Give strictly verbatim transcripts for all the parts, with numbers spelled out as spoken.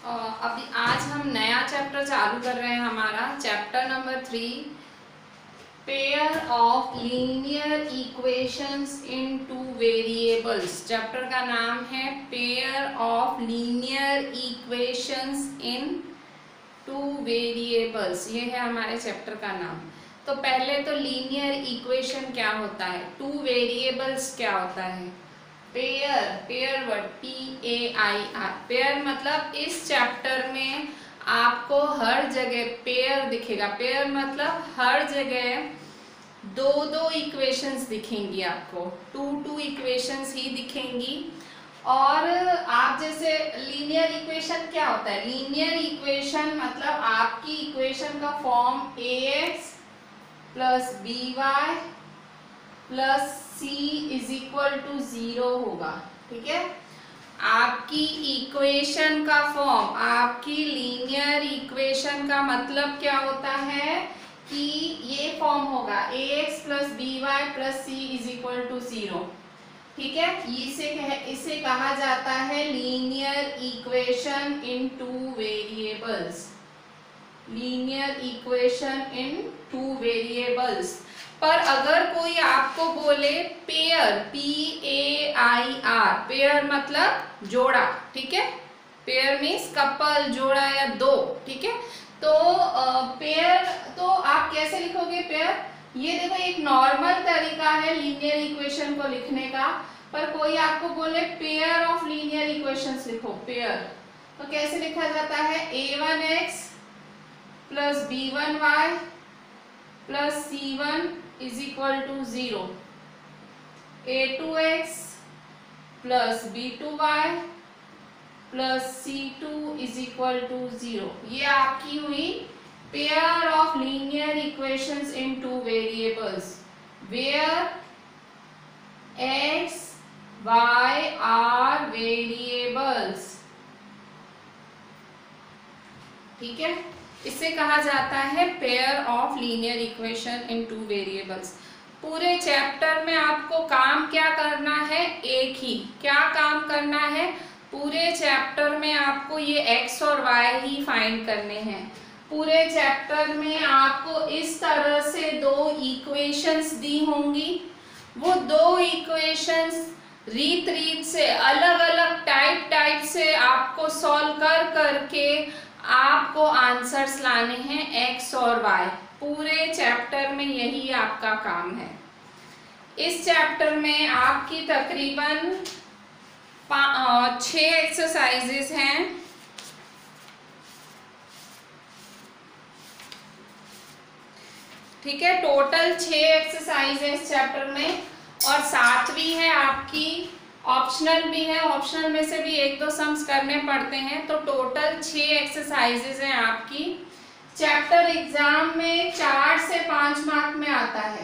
अभी आज हम नया चैप्टर चालू कर रहे हैं, हमारा chapter number three, pair of linear equations in two variables. Chapter का नाम है pair of linear equations in two variables. ये है हमारे चैप्टर का नाम। तो पहले तो लीनियर इक्वेशन क्या होता है, टू वेरिएबल्स क्या होता है, pair, pair word P A I R, pair मतलब इस चैप्टर में आपको हर जगह पेयर दिखेगा। पेयर मतलब हर जगह दो दो इक्वेशंस दिखेंगी आपको, टू टू इक्वेशंस ही दिखेंगी। और आप जैसे लीनियर इक्वेशन क्या होता है, लीनियर इक्वेशन मतलब आपकी इक्वेशन का form A X plus B Y plus C is equal to zero होगा। ठीक है, आपकी इक्वेशन का फॉर्म, आपकी लीनियर इक्वेशन का मतलब क्या होता है कि ये फॉर्म होगा A X plus B Y plus C is equal to zero. ठीक है, इसे इसे कहा जाता है linear equation in two variables, linear equation in two variables. पर अगर कोई आपको बोले pair, P A I R, pair मतलब जोड़ा, ठीक है, पेयर मीन्स कपल, जोड़ा या दो। ठीक है, तो पेयर तो आप कैसे लिखोगे पेयर, ये देखो एक नॉर्मल तरीका है लीनियर इक्वेशन को लिखने का। पर कोई आपको बोले पेयर ऑफ लीनियर इक्वेशंस लिखो, पेयर, तो कैसे लिखा जाता है, ए one x plus B one Y plus C one is equal to zero, A two x plus B two Y plus C two is equal to zero. ये आपकी हुई pair of linear equations in two variables where X Y are variables. ठीक है, इसे कहा जाता है pair of linear equation in two variables. पूरे चैप्टर में आपको काम क्या करना है, एक ही, क्या काम करना है, पूरे चैप्टर में आपको ये x और y ही फाइंड करने हैं। पूरे चैप्टर में आपको इस तरह से दो इक्वेशंस दी होंगी, वो दो इक्वेशंस रीत रीत से, अलग अलग टाइप टाइप से आपको सॉल्व कर करके आपको आंसर्स लाने हैं x और y। पूरे चैप्टर में यही आपका काम है। इस चैप्टर में आपकी तकरीबन छह एक्सरसाइजेस हैं। ठीक है, टोटल छह एक्सरसाइजेस चैप्टर में, और सातवीं है आपकी ऑप्शनल भी है, ऑप्शनल में से भी एक दो सम्स करने पड़ते हैं। तो टोटल छह एक्सरसाइजेस हैं आपकी। चैप्टर एग्जाम में चार से पांच मार्क में आता है।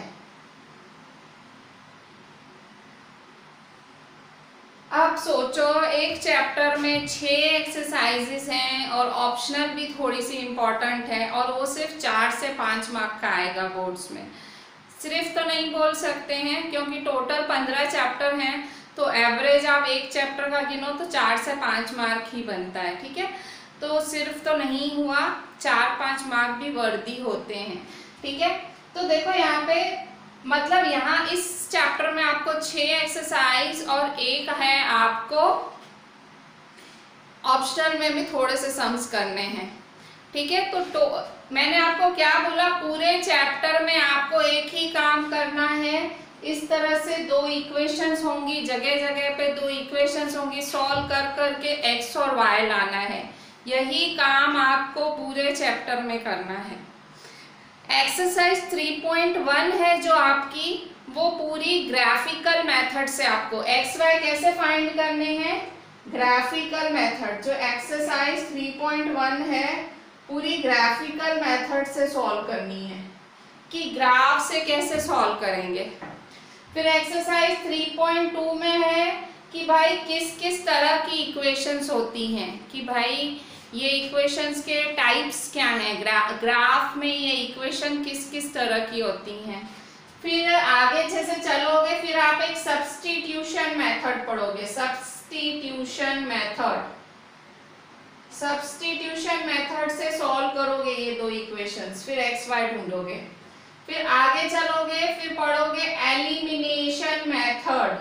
अब सोचो एक चैप्टर में छह एक्सरसाइजेस हैं और ऑप्शनल भी थोड़ी सी इम्पोर्टेंट है, और वो सिर्फ चार से पांच मार्क का आएगा बोर्ड्स में। सिर्फ तो नहीं बोल सकते हैं, क्योंकि टोटल पंद्रह चैप्टर हैं, तो एवरेज आप एक चैप्टर का गिनो तो चार से पांच मार्क ही बनता है। ठीक है, तो सिर्फ तो नहीं हुआ, चार पांच मार्क भी वर्दी होते हैं। ठीक है, तो देखो यहाँ पे मतलब यहाँ इस चैप्टर में आपको छह एक्सरसाइज और एक है आपको ऑप्शनल में भी थोड़े से सम्स करने हैं। ठीक है, तो, तो मैंने आपको क्या बोला, पूरे चैप्टर में आपको एक ही काम करना है। इस तरह से दो इक्वेशंस होंगी, जगह जगह पे दो इक्वेशंस होंगी, सॉल्व कर करके x और y लाना है। यही काम आपको पूरे चैप्टर में करना है। एक्सरसाइज थ्री पॉइंट वन है जो आपकी, वो पूरी ग्राफिकल मेथड से आपको x y कैसे फाइंड करने हैं, ग्राफिकल मेथड। जो एक्सरसाइज थ्री पॉइंट वन है पूरी ग्राफिकल मेथड से सॉल्व करनी है, कि ग्राफ से कैसे सॉल्व करेंगे। फिर एक्सरसाइज थ्री पॉइंट टू में है कि भाई किस किस तरह की इक्वेशंस होती हैं, कि भाई ये इक्वेशंस के टाइप्स क्या हैं, ग्रा, ग्राफ में ये इक्वेशन किस किस तरह की होती हैं। फिर आगे जैसे चलोगे फिर आप एक सब्स्टिट्यूशन मेथड पढ़ोगे, सब्स्टिट्यूशन मेथड। सब्स्टिट्यूशन मेथड से सॉल्व करोगे ये दो इक्वेशंस, फिर एक्स वाई ढूंढोगे, फिर आगे चलोगे, फिर पढ़ोगे एलिमिनेशन मेथड।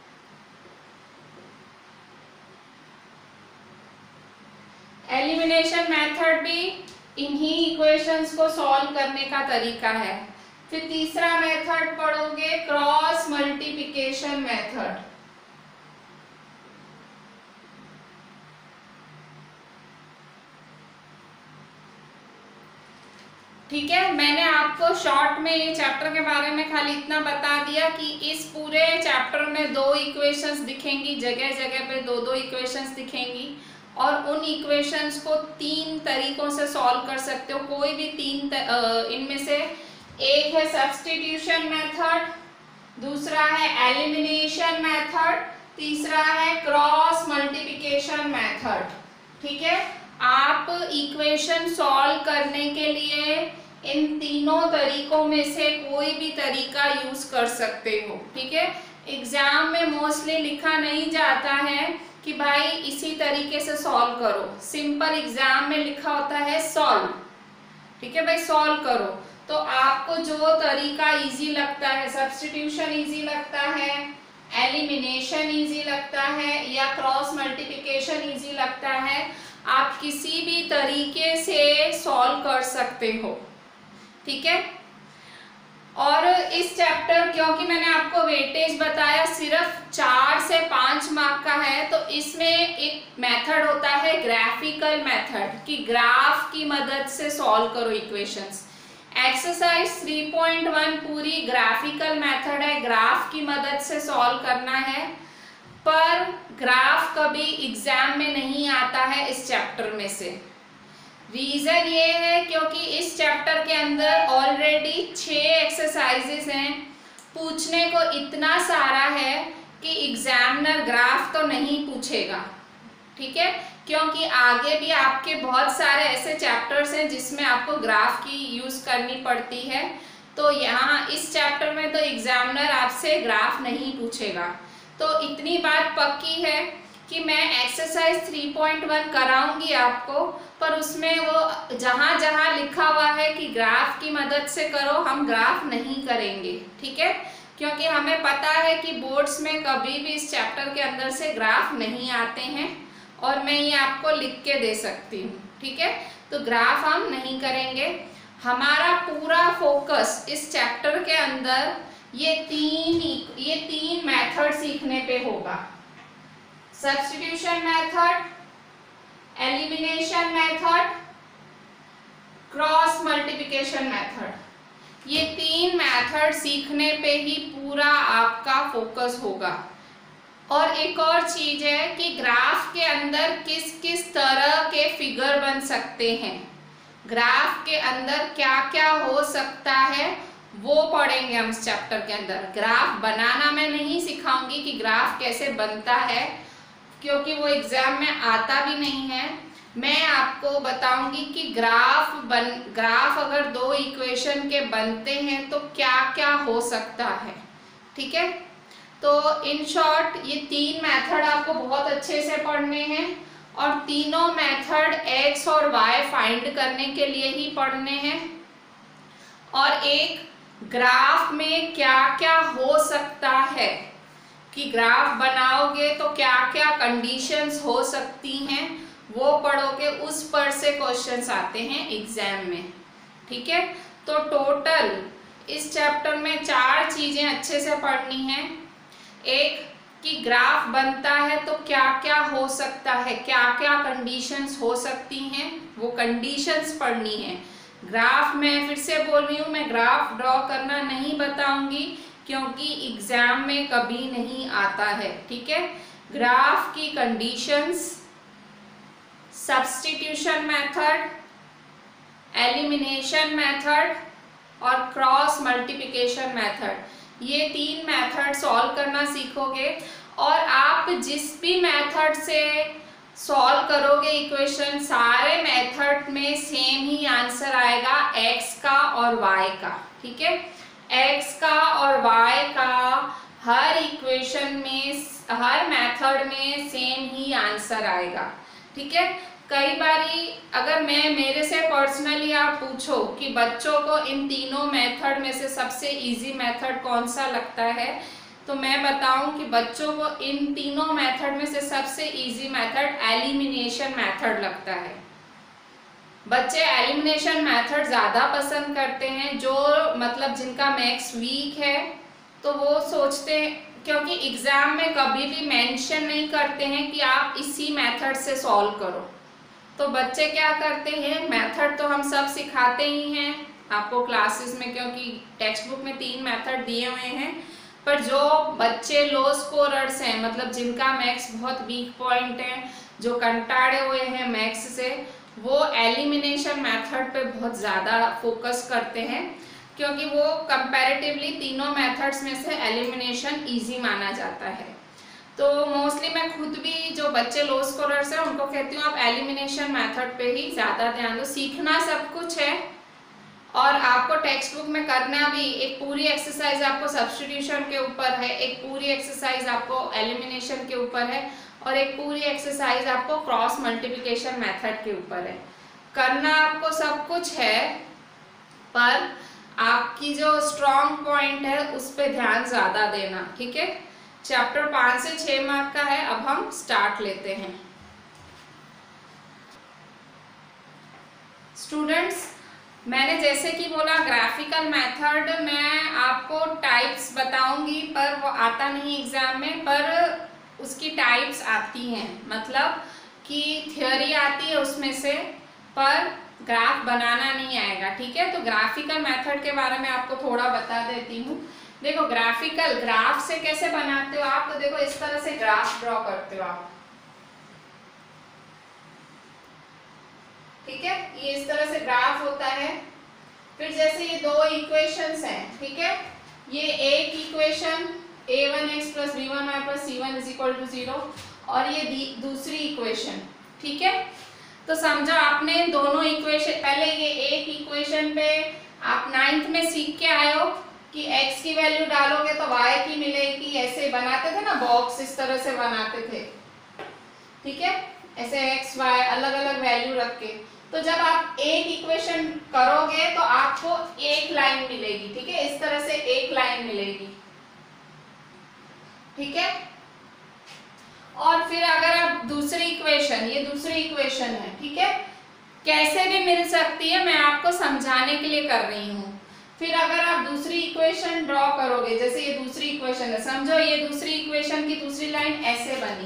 एलिमिनेशन मेथड भी इन्हीं इक्वेशंस को सॉल्व करने का तरीका है। फिर तीसरा मेथड पढ़ोगे क्रॉस मल्टीप्लिकेशन मेथड। ठीक है, मैंने आपको शॉर्ट में ये चैप्टर के बारे में खाली इतना बता दिया कि इस पूरे चैप्टर में दो इक्वेशंस दिखेंगी, जगह जगह पे दो दो इक्वेशंस दिखेंगी और उन इक्वेशंस को तीन तरीकों से सॉल्व कर सकते हो, कोई भी तीन इनमें से। एक है सब्स्टिट्यूशन मेथड, दूसरा है एलिमिनेशन मेथड, तीसरा है क्रॉस मल्टीप्लिकेशन मेथड। ठीक है, आप इक्वेशन सॉल्व करने के लिए इन तीनों तरीकों में से कोई भी तरीका यूज कर सकते हो। ठीक है, एग्जाम में मोस्टली लिखा नहीं जाता है कि भाई इसी तरीके से सॉल्व करो, सिंपल एग्जाम में लिखा होता है सॉल्व। ठीक है भाई, सॉल्व करो। तो आपको जो तरीका इजी लगता है, सब्स्टिट्यूशन इजी लगता है, एलिमिनेशन इजी लगता है या क्रॉस मल्टीप्लिकेशन इजी लगता है, आप किसी भी तरीके से सॉल्व कर सकते हो। ठीक है, और इस चैप्टर क्योंकि मैंने आपको वेटेज बताया सिर्फ चार से पांच मार्क का है, तो इसमें एक मेथड होता है ग्राफिकल मेथड कि ग्राफ की मदद से सॉल्व करो equations. Exercise three point one पूरी ग्राफिकल मेथड है, ग्राफ की मदद से सॉल्व करना है, पर ग्राफ कभी एग्जाम में नहीं आता है इस चैप्टर में से। रीजन ये है क्योंकि इस चैप्टर के अंदर ऑलरेडी छह एक्सरसाइजेस हैं, पूछने को इतना सारा है कि एग्जामिनर ग्राफ तो नहीं पूछेगा। ठीक है, क्योंकि आगे भी आपके बहुत सारे ऐसे चैप्टर्स हैं जिसमें आपको ग्राफ की यूज करनी पड़ती है, तो यहाँ इस चैप्टर में तो एग्जामिनर आपसे ग्राफ नहीं पूछेगा। तो इतनी बात पक्की है कि मैं एक्सरसाइज थ्री पॉइंट वन कराऊंगी आपको, पर उसमें वो जहाँ जहाँ लिखा हुआ है कि ग्राफ की मदद से करो, हम ग्राफ नहीं करेंगे। ठीक है, क्योंकि हमें पता है कि बोर्ड्स में कभी भी इस चैप्टर के अंदर से ग्राफ नहीं आते हैं और मैं ये आपको लिख के दे सकती हूँ। ठीक है, तो ग्राफ हम नहीं करेंगे। हमारा पूरा फोकस इस चैप्टर के अंदर ये तीन ये तीन मेथड सीखने पे होगा, substitution method, elimination method, cross multiplication method. ये तीन मेथड सीखने पे ही पूरा आपका फोकस होगा। और एक और चीज है कि ग्राफ के अंदर किस किस तरह के फिगर बन सकते हैं, ग्राफ के अंदर क्या क्या हो सकता है वो पढ़ेंगे हम इस चैप्टर के अंदर। ग्राफ बनाना मैं नहीं सिखाऊंगी कि ग्राफ कैसे बनता है, क्योंकि वो एग्जाम में आता भी नहीं है। मैं आपको बताऊंगी कि ग्राफ बन ग्राफ अगर दो इक्वेशन के बनते हैं तो क्या क्या हो सकता है। ठीक है, तो इन शॉर्ट ये तीन मेथड आपको बहुत अच्छे से पढ़ने हैं और तीनों मेथड एक्स और वाई फाइंड करने के लिए ही पढ़ने हैं। और एक ग्राफ में क्या क्या हो सकता है कि ग्राफ बनाओगे तो क्या क्या कंडीशंस हो सकती हैं वो पढ़ोगे, उस पर से क्वेश्चंस आते हैं एग्जाम में। ठीक है, तो टोटल इस चैप्टर में चार चीजें अच्छे से पढ़नी हैं। एक कि ग्राफ बनता है तो क्या क्या हो सकता है, क्या क्या कंडीशंस हो सकती हैं, वो कंडीशंस पढ़नी है। ग्राफ में फिर से बोल रही हूँ, मैं ग्राफ ड्रॉ करना नहीं बताऊंगी क्योंकि एग्जाम में कभी नहीं आता है। ठीक है, ग्राफ की conditions, substitution method, elimination method और क्रॉस मल्टीप्लिकेशन मेथड, ये तीन मेथड सॉल्व करना सीखोगे। और आप जिस भी मेथड से सॉल्व करोगे इक्वेशन, सारे मेथड में सेम ही आंसर आएगा, एक्स का और वाई का। ठीक है, एक्स का और वाई का हर इक्वेशन में, हर मेथड में सेम ही आंसर आएगा। ठीक है, कई बारी अगर मैं मेरे से पर्सनली आप पूछो कि बच्चों को इन तीनों मेथड में से सबसे इजी मेथड कौन सा लगता है, तो मैं बताऊं कि बच्चों को इन तीनों मेथड में से सबसे इजी मेथड एलिमिनेशन मेथड लगता है। बच्चे एलिमिनेशन मेथड ज़्यादा पसंद करते हैं, जो मतलब जिनका मैथ्स वीक है तो वो सोचते हैं, क्योंकि एग्जाम में कभी भी मेंशन नहीं करते हैं कि आप इसी मेथड से सॉल्व करो, तो बच्चे क्या करते हैं, मेथड तो हम सब सिखाते ही हैं आपको क्लासेस में, क्योंकि टेक्स्ट बुक में तीन मेथड दिए हुए हैं, पर जो बच्चे लो स्कोरर्स हैं, मतलब जिनका मैथ्स बहुत वीक पॉइंट है, जो कंटाड़े हुए हैं मैथ्स से, वो एलिमिनेशन मेथड पे बहुत ज़्यादा फोकस करते हैं, क्योंकि वो कंपैरेटिवली तीनों मेथड्स में से एलिमिनेशन इजी माना जाता है। तो मोस्टली मैं खुद भी जो बच्चे लो स्कोरर्स हैं उनको कहती हूँ आप एलिमिनेशन मेथड पे ही ज़्यादा ध्यान दो। सीखना सब कुछ है और आपको टेक्स्ट बुक में करना भी, एक पूरी एक्सरसाइज आपको सब्स्टिट्यूशन के ऊपर है, एक पूरी एक्सरसाइज आपको एलिमिनेशन के ऊपर है और एक पूरी एक्सरसाइज आपको क्रॉस मल्टीप्लिकेशन मेथड के ऊपर है। करना आपको सब कुछ है, पर आपकी जो स्ट्रॉन्ग पॉइंट है उस पर ध्यान ज़्यादा देना, ठीक है। चैप्टर पाँच से छः मार्क का है। अब हम स्टार्ट लेते हैं। स्टूडेंट्स, मैंने जैसे कि बोला ग्राफिकल मेथड मैं आपको टाइप्स बताऊंगी, पर वो आता नहीं एग्जाम में, पर उसकी टाइप्स आती हैं, मतलब कि थ्योरी आती है उसमें से, पर ग्राफ बनाना नहीं आएगा, ठीक है। तो ग्राफिकल मेथड के बारे में आपको थोड़ा बता देती हूँ। देखो ग्राफिकल, ग्राफ से कैसे बनाते हो आप, तो देखो इस तरह से ग्राफ ड्रॉ करते हो आप, ठीक है, ये इस तरह से ग्राफ होता है। फिर जैसे ये दो इक्वेशंस हैं, ठीक है, ये एक equation A one x plus B one Y plus C one is equal to zero, और ये दूसरी इक्वेशन, ठीक है। तो समझो आपने दोनों इक्वेशन, पहले ये एक इक्वेशन पे आप नाइन्थ में सीख के आए हो कि x की वैल्यू डालोगे तो y की मिलेगी, ऐसे बनाते थे ना, बॉक्स इस तरह से बनाते थे, ठीक है, ऐसे x y अलग अलग वैल्यू रख के। तो जब आप एक इक्वेशन करोगे तो आपको एक लाइन मिलेगी, ठीक है, इस तरह से एक लाइन मिलेगी, ठीक है। और फिर अगर आप दूसरी इक्वेशन, ये दूसरी इक्वेशन है, ठीक है, कैसे भी मिल सकती है, मैं आपको समझाने के लिए कर रही हूँ। फिर अगर आप दूसरी इक्वेशन ड्रॉ करोगे, जैसे ये दूसरी इक्वेशन है, समझो ये दूसरी इक्वेशन की दूसरी लाइन ऐसे बनी,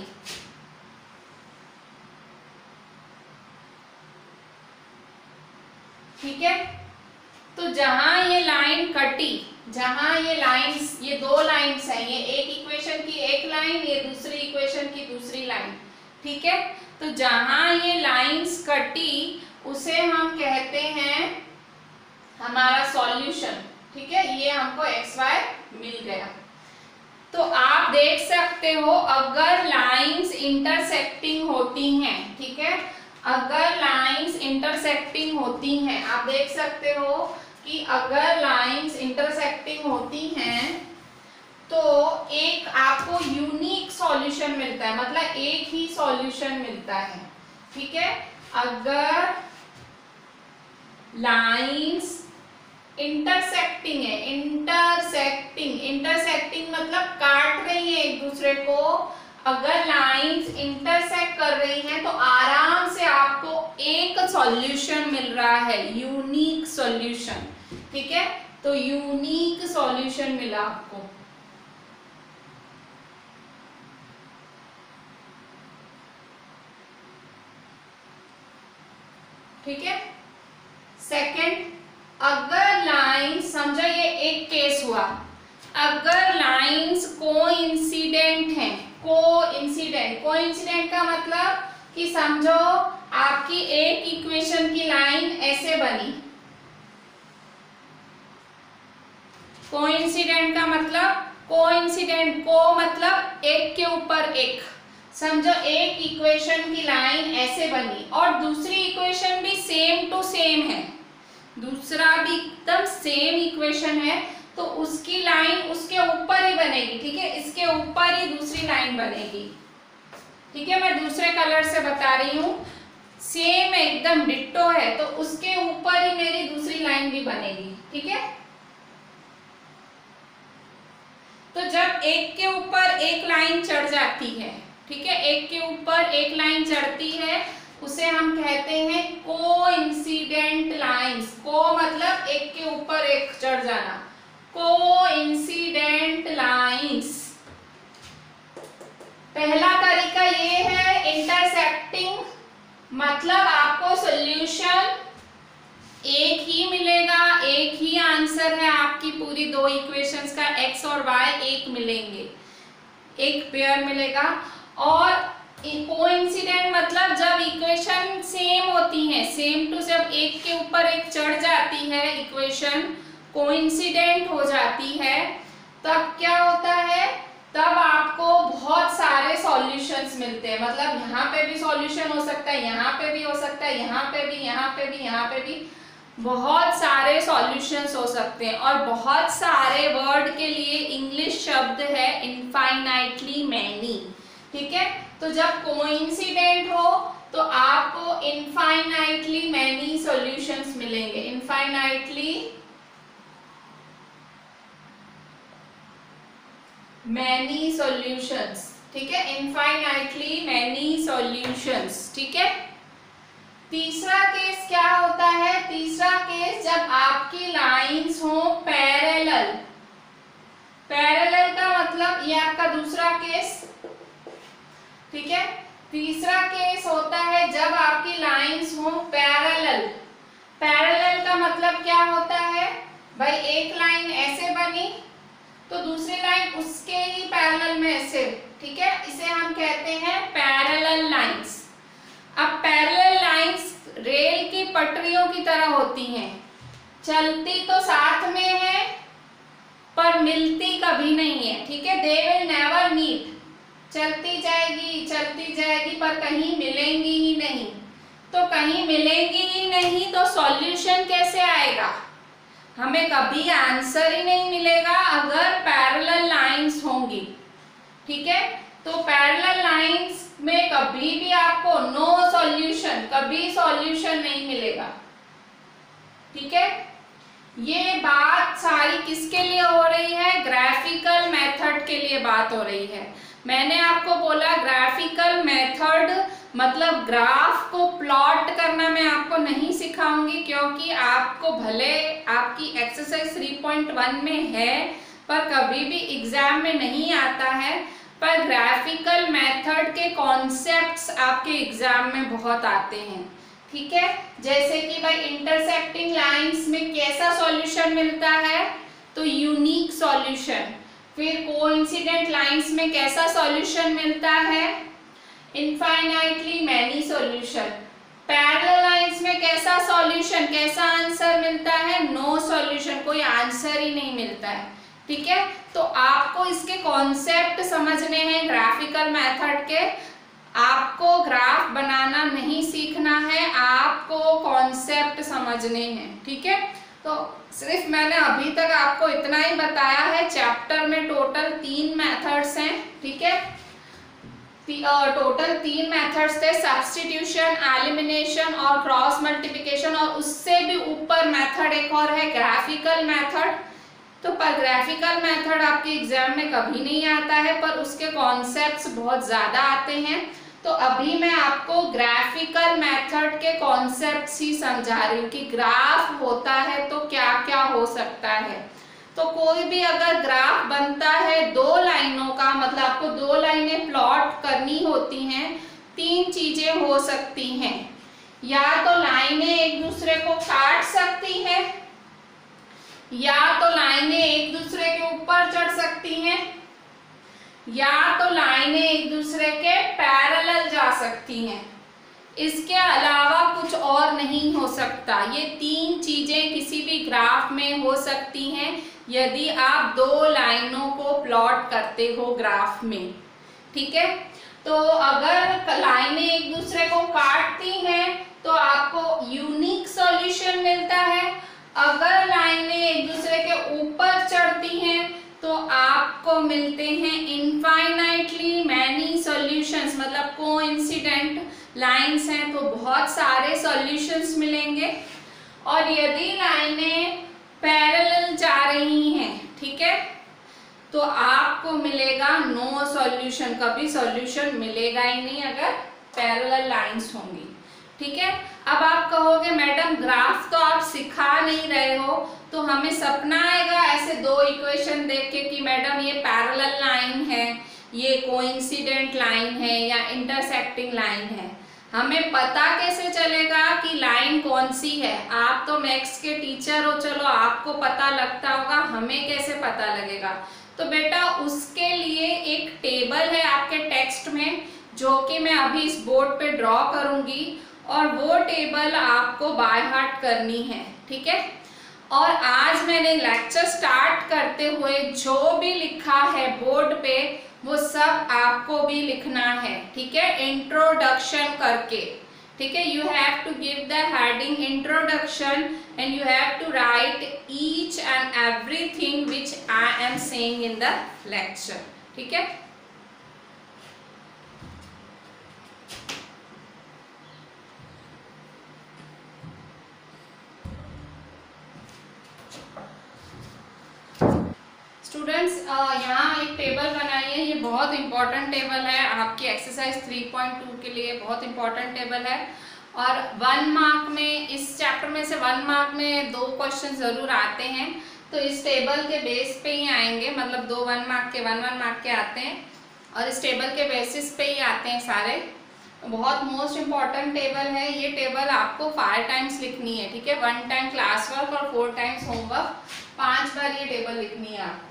ठीक है। तो जहां ये लाइन कटी, जहां ये लाइंस, ये दो लाइंस हैं, ये एक इक्वेशन की एक लाइन, ये दूसरी इक्वेशन की दूसरी लाइन, ठीक है। तो जहां ये लाइंस कटी उसे हम कहते हैं हमारा सॉल्यूशन, ठीक है, ये हमको एक्स वाई मिल गया। तो आप देख सकते हो अगर लाइंस इंटरसेक्टिंग होती हैं, ठीक है, अगर लाइंस इंटरसेक्टिंग होती हैं, आप देख सकते हो कि अगर लाइंस इंटरसेक्टिंग होती हैं तो एक आपको यूनिक सॉल्यूशन मिलता है, मतलब एक ही सॉल्यूशन मिलता है, ठीक है। अगर लाइंस इंटरसेक्टिंग है, इंटरसेक्टिंग, इंटरसेक्टिंग मतलब काट रही है एक दूसरे को, अगर लाइंस इंटरसेक्ट कर रही हैं तो आराम से आपको एक सॉल्यूशन मिल रहा है, यूनिक सॉल्यूशन, ठीक है। तो यूनिक सॉल्यूशन मिला आपको, ठीक है। सेकंड, अगर लाइंस, समझो ये एक केस हुआ, अगर लाइंस कोइंसिडेंट हैं, कोइंसिडेंट, कोइंसिडेंट का मतलब कि समझो आपकी एक इक्वेशन की लाइन ऐसे बनी, कोइंसिडेंट का मतलब, कोइंसिडेंट को मतलब एक के ऊपर एक, समझो एक इक्वेशन की लाइन ऐसे बनी और दूसरी इक्वेशन भी सेम टू सेम है, दूसरा भी एकदम सेम इक्वेशन है, तो उसकी लाइन उसके ऊपर ही बनेगी, ठीक है, इसके ऊपर ही दूसरी लाइन बनेगी, ठीक है। मैं दूसरे कलर से बता रही हूं, सेम एकदम डिट्टो है तो उसके ऊपर ही मेरी दूसरी लाइन भी बनेगी, ठीक है। तो जब एक के ऊपर एक लाइन चढ़ जाती है, ठीक है, एक के ऊपर एक लाइन चढ़ती है उसे हम कहते हैं कोइंसिडेंट लाइंस। को मतलब एक के ऊपर एक चढ़ जाना, कोइंसिडेंट लाइंस। पहला तरीका ये है इंटरसेक्टिंग, मतलब आपको सॉल्यूशन एक ही मिलेगा, एक ही आंसर है आपकी पूरी दो इक्वेशंस का, एक्स और वाई एक मिलेंगे, एक पेयर मिलेगा। और कोइंसिडेंट मतलब जब इक्वेशन सेम होती है, सेम टू जब एक के ऊपर एक चढ़ जाती है इक्वेशन, कोइंसिडेंट हो जाती है, तब क्या होता है, तब आपको बहुत सारे सॉल्यूशंस मिलते हैं। मतलब यहाँ पे भी सॉल्यूशन हो सकता है, यहाँ पे भी हो सकता है, यहाँ पे भी, यहाँ पे भी, यहाँ पे भी, बहुत सारे सॉल्यूशंस हो सकते हैं। और बहुत सारे वर्ड के लिए इंग्लिश शब्द है इनफाइनाइटली मैनी, ठीक है। तो जब कोइंसिडेंट हो तो आपको इनफाइनाइटली मैनी सॉल्यूशंस मिलेंगे, इनफाइनाइटली मैनी सॉल्यूशंस, ठीक है, इनफाइनाइटली मैनी सॉल्यूशंस, ठीक है। तीसरा केस क्या होता है, तीसरा केस जब आपकी लाइंस हो पैरेलल। पैरेलल का मतलब ये आपका दूसरा केस, ठीक है। तीसरा केस होता है जब आपकी लाइंस हो पैरेलल। पैरेलल का मतलब क्या होता है भाई, एक लाइन ऐसे बनी तो दूसरी लाइन उसके ही पैरेलल में ऐसे, ठीक है, इसे हम कहते हैं पैरेलल लाइंस। अब पैरेलल लाइंस रेल की पटरियों की तरह होती हैं, चलती तो साथ में है पर मिलती कभी नहीं है, ठीक है, दे विल नेवर मीट, चलती जाएगी चलती जाएगी पर कहीं मिलेंगी ही नहीं। तो कहीं मिलेंगी ही नहीं तो सॉल्यूशन कैसे आएगा, हमें कभी आंसर ही नहीं मिलेगा अगर पैरेलल लाइंस होंगी, ठीक है। तो पैरेलल लाइंस में कभी भी आपको नो सॉल्यूशन, कभी सॉल्यूशन नहीं मिलेगा, ठीक है। ये बात सारी किसके लिए हो रही है, ग्राफिकल मेथड के लिए बात हो रही है। मैंने आपको बोला ग्राफिकल मेथड मतलब ग्राफ को प्लॉट करना मैं आपको नहीं सिखाऊंगी, क्योंकि आपको भले आपकी एक्सरसाइज थ्री पॉइंट वन में है पर कभी भी एग्जाम में नहीं आता है। पर ग्राफिकल मेथड के कॉन्सेप्ट्स आपके एग्जाम में बहुत आते हैं, ठीक है। जैसे कि भाई इंटरसेक्टिंग लाइंस में कैसा सॉल्यूशन मिलता है, तो यूनिक सॉल्यूशन। फिर कोइंसिडेंट लाइंस में कैसा सॉल्यूशन मिलता है, infinitely many solution. Parallel lines में कैसा सॉल्यूशन, कैसा आंसर मिलता है, नो सॉल्यूशन, कोई आंसर ही नहीं मिलता है, ठीक है। तो आपको इसके कॉन्सेप्ट समझने हैं ग्राफिकल मेथड के। आपको ग्राफ बनाना नहीं सीखना है, आपको कॉन्सेप्ट समझने हैं, ठीक है। तो सिर्फ मैंने अभी तक आपको इतना ही बताया है। चैप्टर में टोटल तीन मेथड्स हैं, ठीक है, टोटल तीन मेथड्स थे, सब्स्टिट्यूशन, एलिमिनेशन और क्रॉस मल्टीप्लिकेशन, और उससे भी ऊपर मेथड एक और है ग्राफिकल मेथड। तो पर ग्राफिकल मेथड आपके एग्जाम में कभी नहीं आता है पर उसके कॉन्सेप्ट्स बहुत ज़्यादा आते हैं। तो अभी मैं आपको ग्राफिकल मेथड के कॉन्सेप्ट्स ही समझा रही हूँ कि ग्राफ होता है तो क्या क्या हो सकता है। तो कोई भी अगर ग्राफ बनता है दो लाइनों का, मतलब आपको दो लाइनें प्लॉट करनी होती हैं, तीन चीजें हो सकती हैं। या तो लाइनें एक दूसरे को काट सकती हैं, या तो लाइनें एक दूसरे के ऊपर चढ़ सकती हैं, या तो लाइनें एक दूसरे के पैरेलल जा सकती हैं। इसके अलावा कुछ और नहीं हो सकता। ये तीन चीजें किसी भी ग्राफ में हो सकती हैं यदि आप दो लाइनों को प्लॉट करते हो ग्राफ में, ठीक है। तो अगर लाइनें एक दूसरे को काटती हैं तो आपको यूनिक सॉल्यूशन मिलता है। अगर लाइनें एक दूसरे के ऊपर चढ़ती हैं तो आपको मिलते हैं इनफाइनाइटली मैनी सॉल्यूशंस, मतलब कोइंसिडेंट लाइंस हैं तो बहुत सारे सॉल्यूशंस मिलेंगे, और यदि लाइनें पैरेलल जा रही हैं, ठीक है, तो आपको मिलेगा नो सॉल्यूशन, कभी सॉल्यूशन मिलेगा ही नहीं अगर पैरेलल लाइंस होंगी, ठीक है। अब आप कहोगे मैडम ग्राफ तो आप सिखा नहीं रहे हो, तो हमें सपना आएगा ऐसे दो इक्वेशन देख के कि मैडम ये पैरेलल लाइन है, ये कोइंसिडेंट लाइन है या इंटरसेक्टिंग लाइन है। हमें पता कैसे चलेगा कि लाइन कौन सी है? आप तो मैथ्स के टीचर हो, चलो आपको पता लगता होगा, हमें कैसे पता लगेगा? तो बेटा उसके लिए एक टेबल है आपके टेक्स्ट में, जो कि मैं अभी इस बोर्ड पे ड्रॉ करूंगी, और वो टेबल आपको बाय हार्ट करनी है, ठीक है। और आज मैंने लेक्चर स्टार्ट करते हुए जो भी लिखा है बोर्ड पे वो सब आपको भी लिखना है, ठीक है, इंट्रोडक्शन करके, ठीक है। You have to give the heading introduction and you have to write each and everything which I am saying in the lecture, ठीक है। स्टूडेंट्स यहाँ एक टेबल बनाई है, ये बहुत इंपॉर्टेंट टेबल है आपकी एक्सरसाइज थ्री पॉइंट टू के लिए, बहुत इंपॉर्टेंट टेबल है। और वन मार्क में इस चैप्टर में से वन मार्क में दो क्वेश्चन जरूर आते हैं, तो इस टेबल के बेस पे ही आएंगे, मतलब दो वन मार्क के वन वन मार्क के आते हैं और इस टेबल के बेसिस पे ही आते हैं सारे। बहुत मोस्ट इम्पॉर्टेंट टेबल है ये टेबल, आपको फाइव टाइम्स लिखनी है, ठीक है, वन टाइम क्लास वर्क और फोर टाइम्स होमवर्क, पांच बार ये टेबल लिखनी है आपको,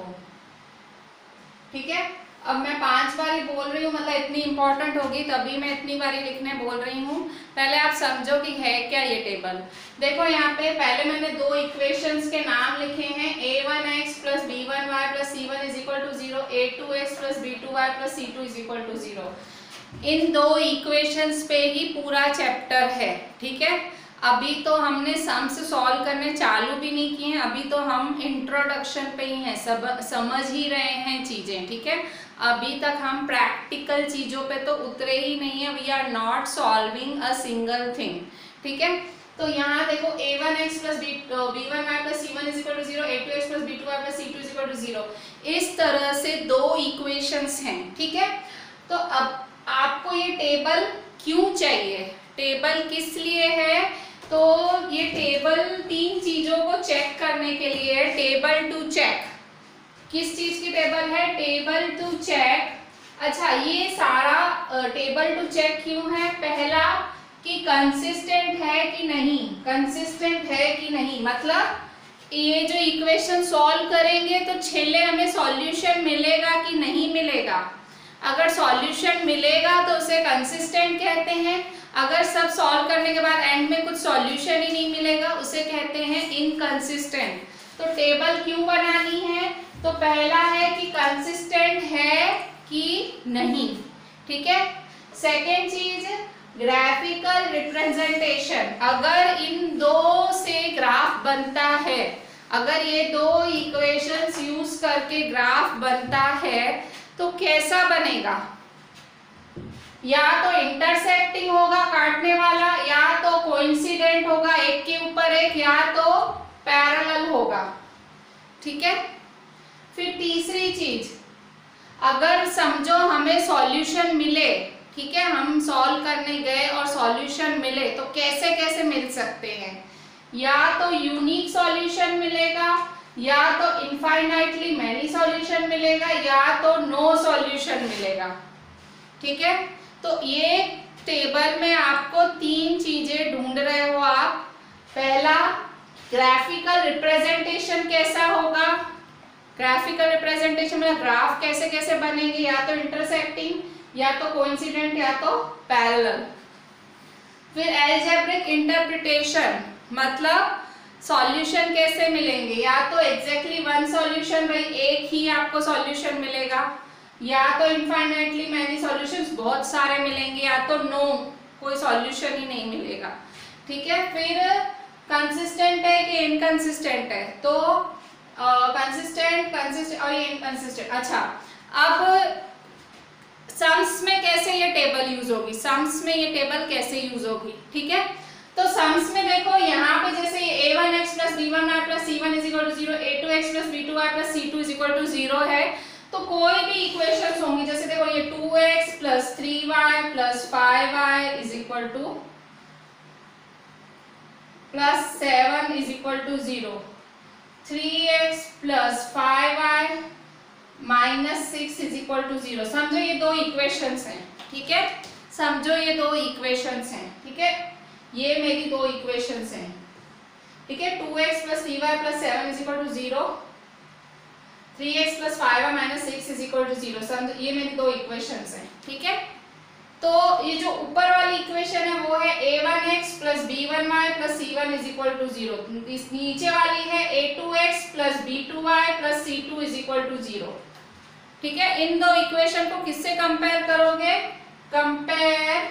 ठीक है। अब मैं पांच बार ही बोल रही हूँ, मतलब इतनी इंपॉर्टेंट होगी तभी मैं इतनी बारी लिखने बोल रही हूँ। पहले आप समझो कि है क्या ये टेबल। देखो यहाँ पे पहले मैंने दो इक्वेशंस के नाम लिखे हैं, A one x plus B one Y plus C one is equal to zero, A two x plus B two Y plus C two is equal to zero. इन दो इक्वेशंस पे ही पूरा चैप्टर है, ठीक है। अभी तो हमने सम्स सॉल्व करने चालू भी नहीं किए हैं, अभी तो हम इंट्रोडक्शन पे ही हैं, सब समझ ही रहे हैं चीजें, ठीक है। अभी तक हम प्रैक्टिकल चीजों पे तो उतरे ही नहीं है, we are not solving a single thing, ठीक है। तो यहाँ देखो ए one x plus B B one Y plus C one is equal to zero, A two x plus B two Y plus C two is equal to zero, इस तरह से दो equations हैं, ठीक है। तो अब आपको ये टेबल क्यों चाहिए, टेबल किस लिए है? तो ये टेबल तीन चीजों को चेक करने के लिए है, टेबल टू चेक। किस चीज की टेबल है? Table two check. अच्छा, ये सारा टेबल टू चेक क्यों है? पहला कि कंसिस्टेंट है कि नहीं, कंसिस्टेंट है कि नहीं, मतलब ये जो इक्वेशन सॉल्व करेंगे तो छेले हमें सॉल्यूशन मिलेगा कि नहीं मिलेगा। अगर सॉल्यूशन मिलेगा तो उसे कंसिस्टेंट कहते हैं, अगर सब सॉल्व करने के बाद एंड में कुछ सॉल्यूशन ही नहीं मिलेगा उसे कहते हैं इनकंसिस्टेंट। तो टेबल क्यों बनानी है? तो पहला है कि कंसिस्टेंट है कि नहीं, ठीक है। सेकेंड चीज ग्राफिकल रिप्रेजेंटेशन, अगर इन दो से ग्राफ बनता है, अगर ये दो इक्वेशंस यूज करके ग्राफ बनता है तो कैसा बनेगा? या तो इंटरसेक्टिंग होगा काटने वाला, या तो कोइंसिडेंट होगा एक के ऊपर एक, या तो पैरेलल होगा, ठीक है। फिर तीसरी चीज, अगर समझो हमें सॉल्यूशन मिले, ठीक है, हम सॉल्व करने गए और सॉल्यूशन मिले तो कैसे कैसे मिल सकते हैं? या तो यूनिक सॉल्यूशन मिलेगा, या तो इनफाइनाइटली मैनी सॉल्यूशन मिलेगा, या तो नो सॉल्यूशन मिलेगा, ठीक है। तो ये टेबल में आपको तीन चीजें ढूंढ रहे हो आप। पहला, ग्राफिकल रिप्रेजेंटेशन कैसा होगा, ग्राफिकल रिप्रेजेंटेशन में ग्राफ कैसे कैसे बनेंगे, या तो इंटरसेक्टिंग, या तो कोइंसिडेंट, या तो पैरेलल। फिर अलजेब्रिक इंटरप्रिटेशन, मतलब सॉल्यूशन कैसे मिलेंगे, या तो एग्जैक्टली वन सॉल्यूशन, भाई एक ही आपको सॉल्यूशन मिलेगा, या तो इनफाइनाइटली मैनी सॉल्यूशंस बहुत सारे मिलेंगे, या तो नो कोई सॉल्यूशन ही नहीं मिलेगा, ठीक है। फिर कंसिस्टेंट है कि इनकंसिस्टेंट है, तो कंसिस्टेंट कंसिस्टेंट और ये इनकंसिस्टेंट। अच्छा, अब सम्स में कैसे ये टेबल यूज होगी, सम्स में ये टेबल कैसे यूज होगी, ठीक है। तो सम्स में देखो यहाँ पे जैसे ये A one x plus B one Y plus C one is equal to zero, A two x plus B two Y plus C two is equal to zero है, तो कोई भी इक्वेशंस होंगी, जैसे देखो ये two x plus three Y plus five Y is equal to plus seven is equal to zero, three X plus five Y minus six is equal to zero. समझो ये दो इक्वेशंस हैं, ठीक है, समझो ये दो इक्वेशंस हैं, ठीक है, ये मेरी दो इक्वेशंस हैं, ठीक है। Two x plus three Y plus seven is equal to zero, three X plus five Y minus six is equal to zero. समझो ये मेरी दो इक्वेशंस हैं, ठीक है। तो ये जो ऊपर वाली इक्वेशन है वो है ए one x plus B one Y plus C one is equal to zero, इस नीचे वाली है ए two x plus B two Y plus C two is equal to zero, ठीक है। इन दो इक्वेशन को किससे कंपेयर करोगे, कंपेयर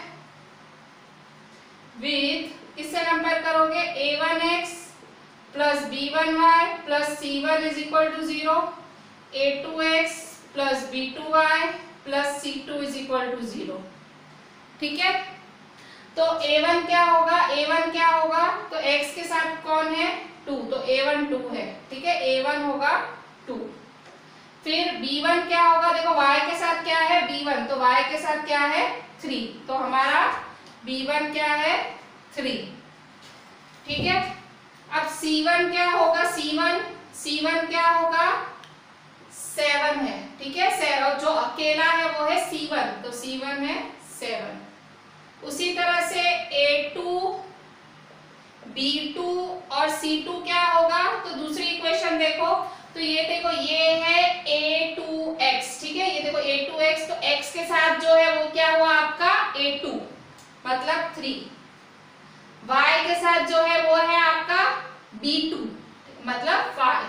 विथ, किससे कंपेयर करोगे, A one x plus B one Y plus C one is equal to zero, A two x plus B two Y plus C two is equal to zero, ठीक है। तो a one क्या होगा, ए one क्या होगा, तो x के साथ कौन है, टू, तो ए वन टू है, ठीक है, ए वन होगा टू। फिर बी वन क्या होगा, देखो y के साथ क्या है बी वन, तो y के साथ क्या है थ्री, तो हमारा बी वन क्या है थ्री, ठीक है। अब सी वन क्या होगा, सी वन सी वन क्या होगा सेवन है, ठीक है, जो अकेला है वो है सी वन, तो सी वन है सेवन। उसी तरह से ए टू बी टू और सी टू क्या होगा, तो दूसरी इक्वेशन देखो, तो ये देखो ये है ए टू एक्स, ठीक है, ये देखो ए टू एक्स, तो x के साथ जो है वो क्या हुआ आपका ए टू मतलब थ्री, y के साथ जो है वो है आपका बी टू मतलब फाइव,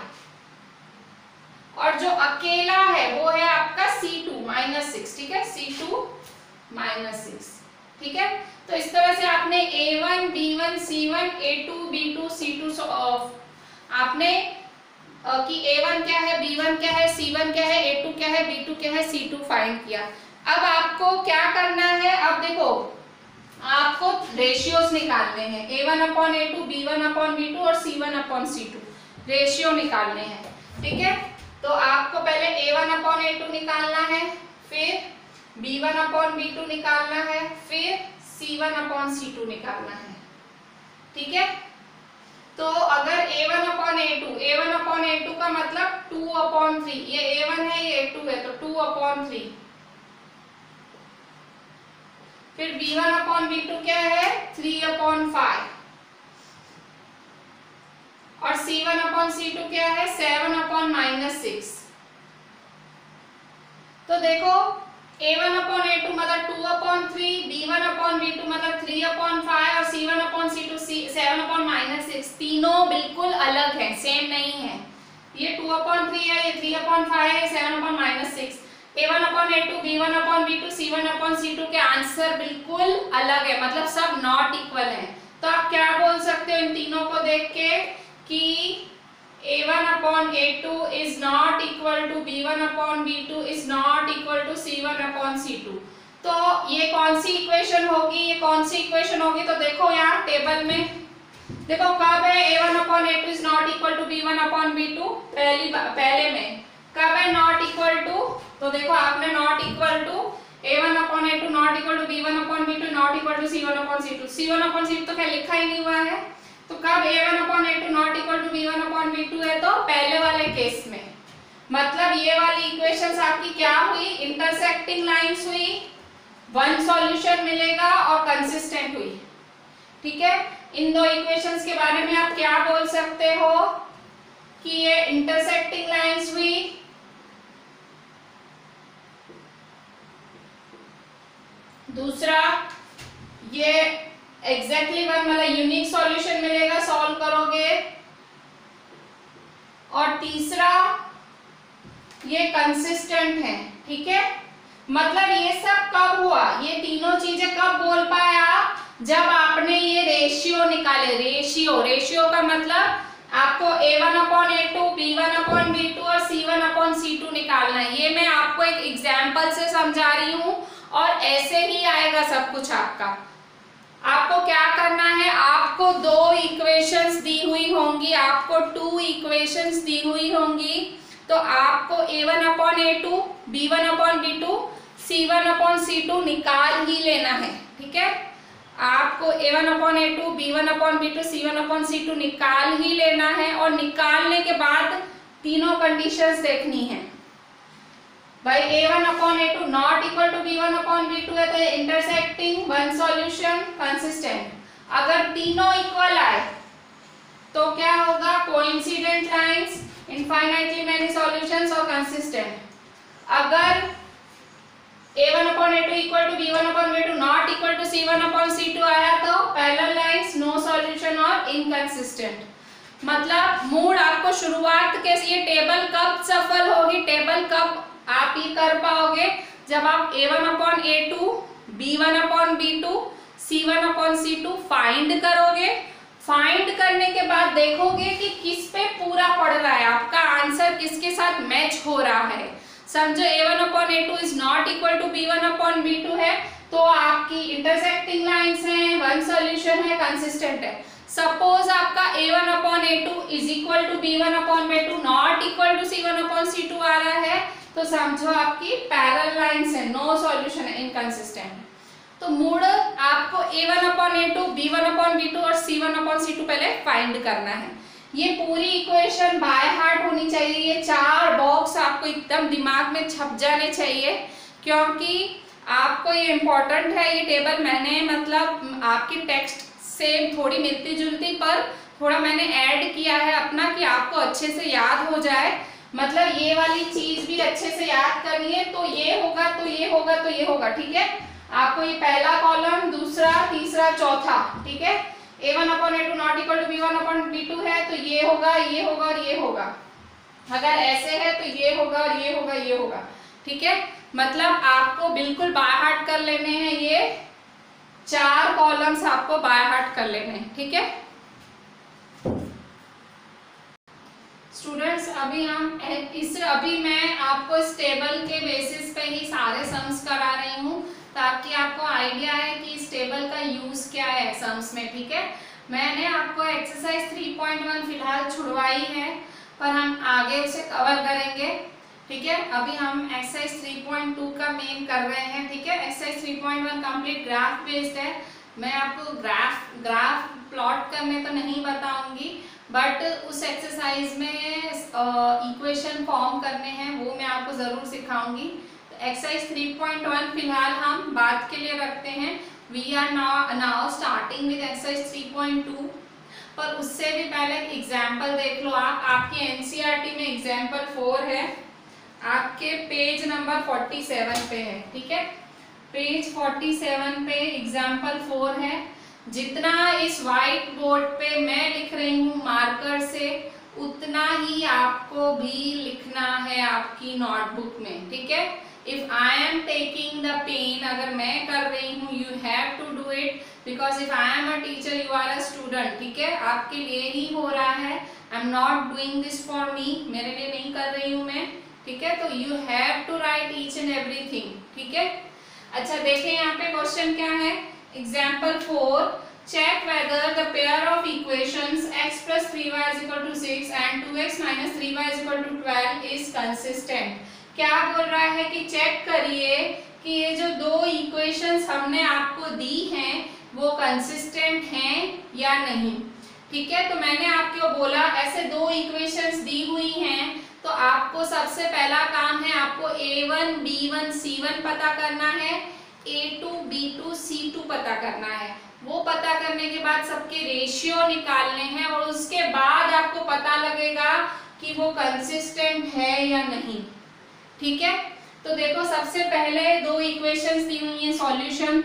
और जो अकेला है वो है आपका सी टू माइनस सिक्स, ठीक है, सी टू माइनस सिक्स, ठीक है। तो इस तरह से आपने A one B one C one A two B two C two आपने कि ए वन क्या है बी वन क्या है सी वन क्या है ए टू क्या है बी टू क्या है सी टू फाइंड किया। अब आपको क्या करना है, अब देखो आपको रेशियोज निकालने हैं, A one upon A two, B one upon B two और सी वन अपॉन सी टू, रेशियो निकालने हैं, ठीक है। तो आपको पहले A one upon A two निकालना है, फिर B one upon B two निकालना है, फिर सी वन अपॉन सी टू निकालना है, ठीक है। तो अगर ए वन अपॉन ए टू, ए वन अपॉन ए टू का मतलब टू अपॉन थ्री, ये ए वन है ये ए टू है, तो टू अपॉन थ्री, फिर B one upon B two क्या है थ्री अपॉन फाइव, और सी वन अपॉन सी टू क्या है सेवन अपॉन माइनस सिक्स। तो देखो ए वन अपॉन ए टू मतलब two upon three, B one upon B two मतलब थ्री अपॉन फाइव, और सी वन अपॉन सी two seven upon minus six, तीनों बिल्कुल अलग हैं, सेम नहीं है। ये टू अपॉन थ्री है, ये थ्री अपॉन फाइव है, seven upon minus six. A one upon A two, B one upon B two, C one upon C two के आंसर बिल्कुल अलग है, मतलब सब नॉट इक्वल है। तो आप क्या बोल सकते हो इन तीनों को देख के कि A one upon A two is not equal to B one upon B two is not equal to C one upon C two. तो ये कौन सी इक्वेशन होगी, ये कौन सी इक्वेशन होगी, तो देखो यहाँ टेबल में देखो कब है ए one upon A two is not equal to B one upon B two, पहली पहले में कब है not equal to, तो देखो आपने not equal to A one upon A two not equal to B one upon B two not equal to C one upon C two, C one upon C two तो क्या लिखा ही नहीं हुआ है, तो कब A one upon A two not equal to B one upon B two है, तो पहले वाले केस में। मतलब ये वाली इक्वेशंस आपकी क्या हुई, इंटरसेक्टिंग लाइंस हुई, वन सॉल्यूशन मिलेगा और कंसिस्टेंट हुई, ठीक है। इन दो इक्वेशंस के बारे में आप क्या बोल सकते हो कि ये इंटरसेक्टिंग लाइंस हुई, दूसरा ये एग्जैक्टली वन वाला यूनिक सॉल्यूशन मिलेगा सॉल्व करोगे, और तीसरा ये कंसिस्टेंट है, ठीक है। मतलब ये सब कब हुआ, ये तीनों चीजें कब बोल पाया, जब आपने ये रेशियो निकाले। रेशियो रेशियो का मतलब आपको ए वन अपॉन ए two, B one upon B two और सी वन अपॉन सी टू निकालना है। ये मैं आपको एक एग्जाम्पल से समझा रही हूँ और ऐसे ही आएगा सब कुछ आपका। आपको क्या करना है, आपको दो इक्वेशंस दी हुई होंगी, आपको टू इक्वेशंस दी हुई होंगी, तो आपको ए वन अपॉन ए two, B one upon B two, सी वन अपॉन सी टू निकाल ही लेना है। ठीक है, आपको ए वन अपॉन ए two, B one upon B two, सी वन अपॉन सी टू निकाल ही लेना है। और निकालने के बाद तीनों कंडीशंस देखनी है। भाई a one upon A two not equal to B one upon B two है तो इंटरसेक्टिंग, वन सॉल्यूशन, कंसिस्टेंट। अगर तीनों इक्वल आए तो क्या होगा, coincident lines, infinitely many solutions और कंसिस्टेंट। अगर ए one upon A two equal to B one upon B two not equal to C one upon C two आया तो पैरेलल लाइंस, नो सॉल्यूशन और इनकंसिस्टेंट। मतलब मूड आपको शुरुआत के ये टेबल कब सफल होगी, टेबल कब आप ये कर पाओगे, जब आप a one upon A two, B one upon B two, C one upon C two find करोगे। फाइंड करने के बाद देखोगे कि किस पे पूरा पड़ रहा है, आपका आंसर किसके साथ मैच हो रहा है। समझो a one upon A two is not equal to B one upon B two है तो आपकी इंटरसेक्टिंग लाइंस है, वन सॉल्यूशन है, कंसिस्टेंट है। सपोज आपका a one upon A two is equal to B one upon B two not equal to C one upon C two आ रहा है तो समझो आपकी पैरेलल लाइंस है, नो सॉल्यूशन है, इनकंसिस्टेंट। तो मूड आपको ए वन अपॉन ए two, B one upon B two और सी वन अपॉन सी टू पहले फाइंड करना है। ये पूरी इक्वेशन बाय हार्ट होनी चाहिए, ये चार बॉक्स आपको एकदम दिमाग में छप जाने चाहिए क्योंकि आपको ये इम्पोर्टेंट है। ये टेबल मैंने मतलब आपकी टेक्स्ट से थोड़ी मिलती जुलती पर थोड़ा मैंने ऐड किया है अपना कि आपको अच्छे से याद हो जाए। मतलब ये वाली चीज भी अच्छे से याद करनी है, तो ये होगा तो ये होगा तो ये होगा। ठीक है, आपको ये पहला कॉलम, दूसरा, तीसरा, चौथा। ठीक है, ए one upon A two not equal to B one upon B two है तो ये होगा, ये होगा और ये होगा। अगर ऐसे है तो ये होगा और ये होगा, ये होगा। ठीक है, मतलब आपको बिल्कुल बाय हार्ट कर लेने हैं, ये चार कॉलम्स आपको बाय हार्ट कर लेने हैं। ठीक है स्टूडेंट्स, अभी हम इस अभी मैं आपको इस टेबल के बेसिस पे ही सारे सम्स करा रही हूँ ताकि आपको आइडिया है कि इस टेबल का यूज क्या है सम्स में। ठीक है, मैंने आपको एक्सरसाइज थ्री पॉइंट वन फिलहाल छुड़वाई है पर हम आगे उसे कवर करेंगे। ठीक है, अभी हम एक्सरसाइज थ्री पॉइंट टू का मेन कर रहे हैं। ठीक है, exercise three point one complete graph based है। मैं आपको ग्राफ ग्राफ प्लॉट करने तो नहीं बताऊंगी बट उस एक्सरसाइज में इक्वेशन फॉर्म करने हैं वो मैं आपको जरूर सिखाऊंगी। एक्सरसाइज थ्री पॉइंट वन फिलहाल हम बात के लिए रखते हैं। We are now now starting with exercise three point two, पर उससे भी पहले एक एग्जाम्पल देख लो आप। आपके एनसीईआरटी में एग्जाम्पल फोर है, आपके पेज नंबर फोर्टी सेवन पे है। ठीक है, पेज फोर्टी सेवन पे एग्जाम्पल फोर है। जितना इस व्हाइट बोर्ड पे मैं लिख रही हूँ मार्कर से उतना ही आपको भी लिखना है आपकी नोटबुक में। ठीक है, if I am taking the pen, अगर मैं कर रही हूँ, you have to do it because if I am a teacher you are a student. ठीक है, आपके लिए ही हो रहा है, I am not doing this for me, मेरे लिए नहीं कर रही हूँ मैं। ठीक है, तो you have to write each and everything. ठीक है, अच्छा देखें यहाँ पे क्वेश्चन क्या है। Example four, check whether the pair of equations x plus three y is equal to six and two x minus three y is equal to twelve is consistent। क्या बोल रहा है कि चेक करिए कि ये जो दो इक्वेशंस हमने आपको दी हैं वो कंसिस्टेंट हैं या नहीं। ठीक है, तो मैंने आपको बोला ऐसे दो इक्वेशंस दी हुई हैं तो आपको सबसे पहला काम है आपको ए वन, बी वन, सी वन पता करना है, ए टू, बी टू, सी टू पता करना है। वो पता करने के बाद सबके रेशियो निकालने हैं और उसके बाद आपको पता लगेगा कि वो कंसिस्टेंट है या नहीं। ठीक है, तो देखो सबसे पहले दो इक्वेशंस दी हुई हैं सॉल्यूशन।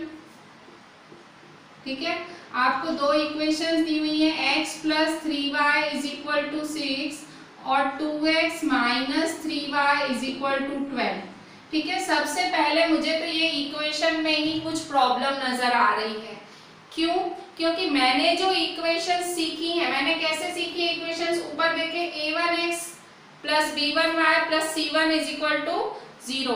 ठीक है, आपको दो इक्वेशंस दी हुई हैं x plus three y is equal to six और two x minus three y is equal to twelve. ठीक है, सबसे पहले मुझे तो ये इक्वेशन में ही कुछ प्रॉब्लम नजर आ रही है। क्यों? क्योंकि मैंने जो इक्वेशन सीखी है, मैंने कैसे सीखी इक्वेशंस, ऊपर देखे a one x plus B one Y plus C one is equal to zero.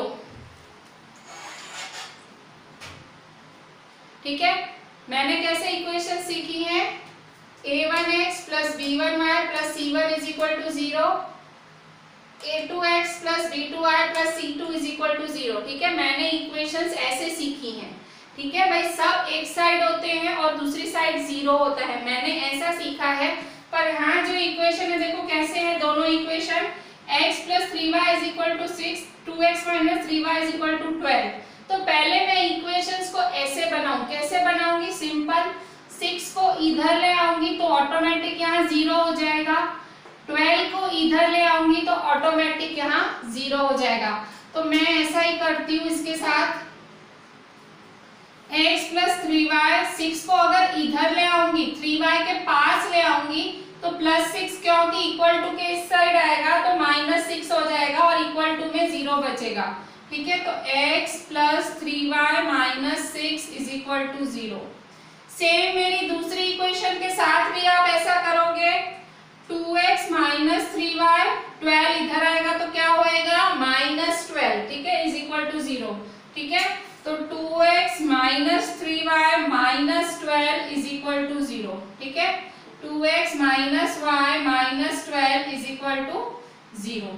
ठीक है, मैंने कैसे इक्वेशन सीखी है, ए one x plus B one Y plus C one is equal to zero, A two x plus B two Y plus C two is equal to zero. ठीक है, मैंने equations ऐसे सीखी हैं। ठीक है भाई, सब एक साइड होते हैं और दूसरी साइड जीरो होता है, मैंने ऐसा सीखा है। पर यहाँ जो इक्वेशन है देखो कैसे है दोनों equation, x plus three y is equal to six, two x minus three y is equal to twelve. तो पहले मैं इक्वेशंस को ऐसे बनाऊं, कैसे बनाऊंगी, सिंपल, सिक्स को इधर ले आऊंगी तो ऑटोमेटिक यहाँ जीरो हो जाएगा, ट्वेल्व को इधर ले आऊंगी तो ऑटोमेटिक यहाँ जीरो हो जाएगा। तो मैं ऐसा ही करती हूँ इसके साथ, x plus three y, six को अगर इधर ले आऊंगी, थ्री वाई के पास ले आऊंगी तो प्लस सिक्स, क्योंकि इक्वल टू के इस साइड आएगा तो माइनस सिक्स हो जाएगा और इक्वल टू में जीरो बचेगा। ठीक है, तो x plus three y minus six is equal to zero. Same मेरी दूसरी इक्वेशन के साथ भी आप ऐसा करोगे, two x minus three y, twelve इधर आएगा तो क्या होएगा, माइनस ट्वेल्व। ठीक है, इज इक्वल टू जीरो। ठीक है, तो two x minus three y minus twelve is equal to zero. ठीक है, two x minus y minus twelve is equal to zero.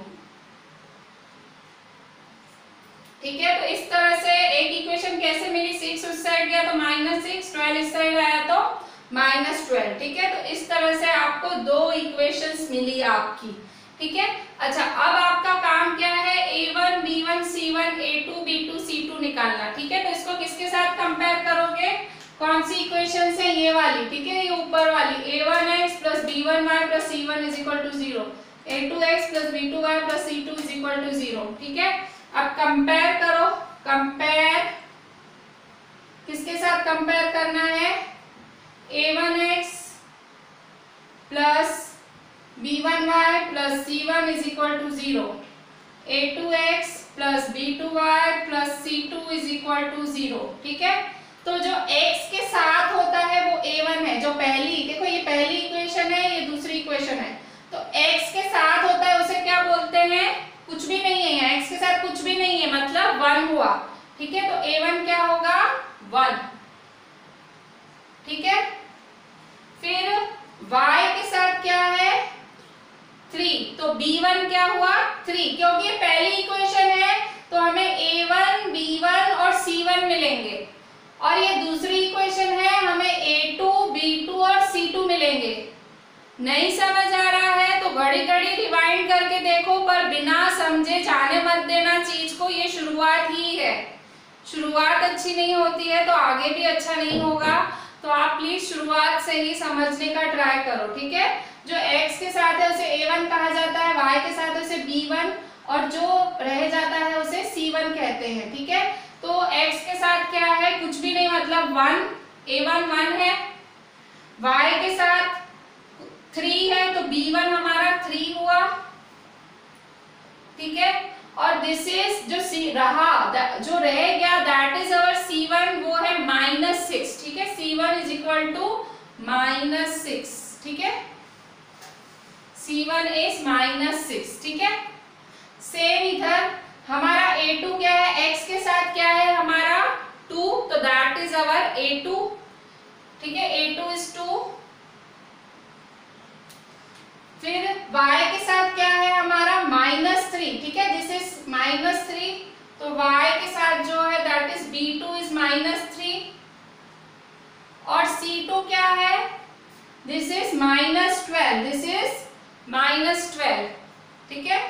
ठीक है, तो इस तरह से एक इक्वेशन कैसे मिली, सिक्स उस साइड गया तो माइनस सिक्स, ट्वेल्व इस साइड आया तो माइनस ट्वेल्व। ठीक है, तो इस तरह से आपको दो इक्वेशंस मिली आपकी। ठीक है, अच्छा अब आपका काम क्या है, ए वन बी वन सी वन ए टू बी टू सी टू निकालना। ठीक है, तो इसको किसके साथ कंपेयर करोगे, कौन सी इक्वेशन है, ये वाली। ठीक है, ये ऊपर वाली, a one x plus B one Y plus C one is equal to zero, A two x plus B two Y plus C two is equal to zero. ठीक है, अब कंपेयर करो, कंपेयर किसके साथ कंपेयर करना है, ए one x plus B one Y plus C one is equal to zero, A two x plus B two Y plus C two is equal to zero. ठीक है, तो जो x के साथ होता है वो ए वन है, जो पहली, देखो ये पहली इक्वेशन है, ये दूसरी इक्वेशन है, तो x के साथ होता है उसे क्या बोलते हैं, कुछ भी नहीं है यहाँ, x के साथ कुछ भी नहीं है मतलब वन हुआ। ठीक है, तो ए वन क्या होगा, वन। ठीक है, फिर y के साथ क्या है, थ्री, तो बी वन क्या हुआ, थ्री, क्योंकि ये पहली इक्वेशन है तो हमें ए वन बी वन और सी वन मिलेंगे, और ये दूसरी इक्वेशन है हमें ए टू बी टू और सी टू मिलेंगे। नहीं समझ आ रहा है तो घड़ी घड़ी रिवाइंड करके देखो, पर बिना समझे जाने मत देना चीज को, ये शुरुआत ही है, शुरुआत अच्छी नहीं होती है तो आगे भी अच्छा नहीं होगा। तो आप प्लीज शुरुआत से ही समझने का ट्राई करो। ठीक है, जो x के साथ है उसे ए वन कहा जाता है, y के साथ उसे बी वन और जो रह जाता है उसे सी वन कहते हैं। ठीक है, तो x के साथ क्या है, कुछ भी नहीं मतलब वन, ए वन वन है, y के साथ थ्री है तो बी वन हमारा थ्री हुआ। ठीक है, और दिस इज जो सी रहा, जो रह गया that is our c one, वो है माइनस सिक्स। ठीक है, c one is equal to minus six. ठीक है, c one is minus six. ठीक है, सेम इधर हमारा ए टू क्या है, x के साथ क्या है हमारा टू, तो that is our a two. ठीक है, ए टू इज टू। फिर y के साथ क्या है हमारा माइनस थ्री। ठीक है, दिस इज माइनस थ्री, तो y के साथ जो है that is b two is minus three, और सी टू क्या है, this is minus twelve, this is minus twelve. ठीक है,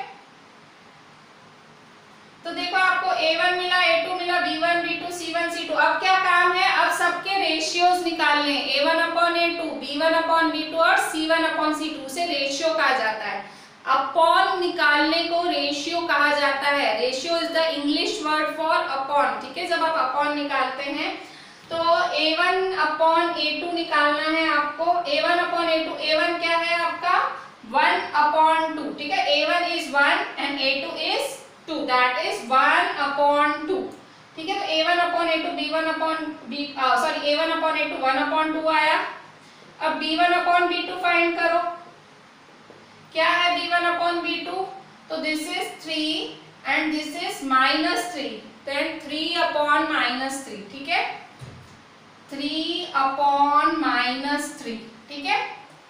तो देखो आपको ए वन मिला, ए टू मिला, बी वन बी टू सी वन सी टू। अब क्या काम है, अब सबके रेशियोज निकालने, a one upon A two, B one upon B two और सी वन अपॉन सी टू, से रेशियो कहा जाता है। अपॉन निकालने को रेशियो कहा जाता है, ratio is the English word for upon. ठीक है, जब आप अपॉन निकालते हैं तो a one upon A two निकालना है आपको, ए वन अपॉन ए टू, ए वन क्या है आपका वन अपॉन टू। ठीक है, ए one is one and a two is two, that is one upon two. ठीक है। तो a one upon A two B one upon b sorry A one upon A two one upon two आया। अब b one upon B two find करो, क्या है b one upon B two, तो this is three and this is minus three, then three upon minus three, ठीक है, three upon minus three, ठीक है।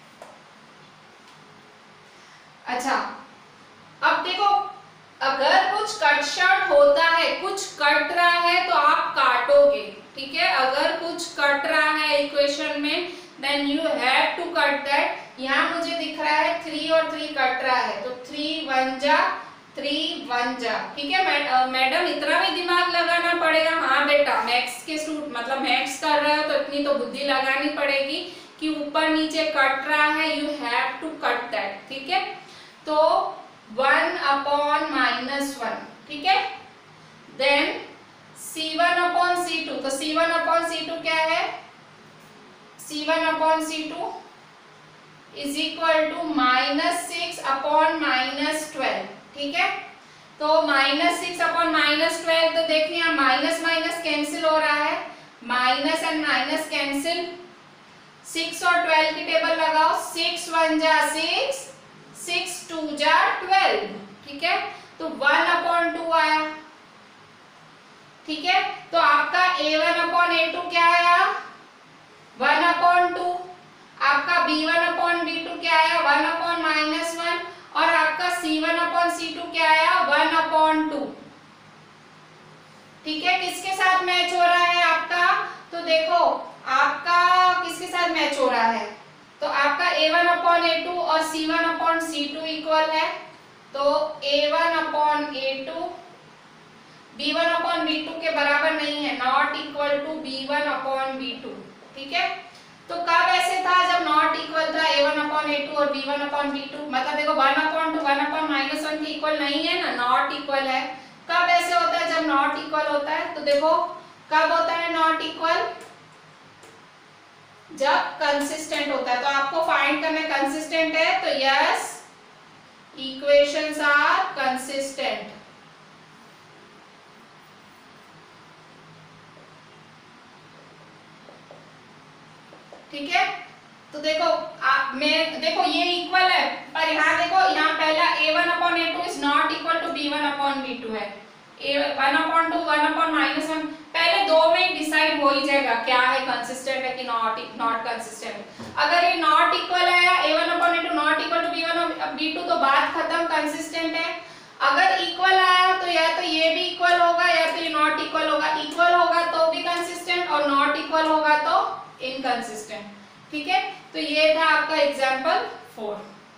अच्छा अब देखो, अगर कुछ कट शॉर्ट होता है, कुछ कट रहा है तो आप काटोगे, ठीक है। अगर कुछ कट रहा है इक्वेशन में then you have to cut that. यहाँ मुझे दिख रहा है थ्री और थ्री कट रहा है, तो थ्री वन जा थ्री वन जा, ठीक है। मैडम इतना भी दिमाग लगाना पड़ेगा, हाँ बेटा मैथ्स के स्टूडेंट मतलब मैथ्स कर रहे हो तो इतनी तो बुद्धि लगानी पड़ेगी कि ऊपर नीचे कट रहा है, you have to cut that, ठीक है। तो वन अपॉन माइनस वन, ठीक है। देन सी वन अपॉन सी टू, तो सी वन अपॉन सी टू क्या है, c one upon C two is equal to minus six upon minus twelve, ठीक है। तो minus six upon minus twelve, तो देखिए यहाँ माइनस माइनस कैंसिल हो रहा है, minus and minus cancel, six और ट्वेल्व की टेबल लगाओ, सिक्स वन जा सिक्स, सिक्स टू जा ट्वेल्व, ठीक है। तो वन अपॉन टू आया, ठीक है। तो आपका a one upon A two क्या आया, वन अपॉन टू, आपका b one upon B two क्या आया, वन अपॉन माइनस वन, और आपका सी वन अपॉन सी टू क्या आया, वन अपॉन टू, ठीक है। किसके साथ मैच हो रहा है आपका, तो देखो आपका किसके साथ मैच हो रहा है, तो आपका a one upon A two और सी वन अपॉन सी टू इक्वल है, तो a one upon A two B one upon B two के बराबर नहीं है, not equal to B one upon B two, ठीक है। तो कब ऐसे था जब नॉट इक्वल था a one upon A two और b one upon B two, मतलब देखो one upon two one upon minus one के इक्वल नहीं है ना, नॉट इक्वल है। कब ऐसे होता है जब नॉट इक्वल होता है, तो देखो कब होता है नॉट इक्वल, जब कंसिस्टेंट होता है। तो आपको फाइंड करना कंसिस्टेंट है, तो यस इक्वेशंस आर कंसिस्टेंट, ठीक है। तो देखो आप मैं देखो ये इक्वल है, पर यहाँ देखो यहाँ पहला a one upon A two is not equal to B one upon B two है, ए one upon two one upon minus one, पहले दो में डिसाइड हो ही जाएगा क्या है, कंसिस्टेंट है कि नॉट नॉट कंसिस्टेंट। अगर ये नॉट इक्वल आया a one upon A two not equal to B one b two, तो बात खत्म, कंसिस्टेंट है। अगर इक्वल आया तो या तो ये भी इक्वल होगा या तो ये नॉट इक्वल होगा, इक्वल होगा तो भी कंसिस्टेंट और नॉट इक्वल होगा तो इनकंसिस्टेंट, ठीक है। तो ये था आपका एग्जाम्पल फोर।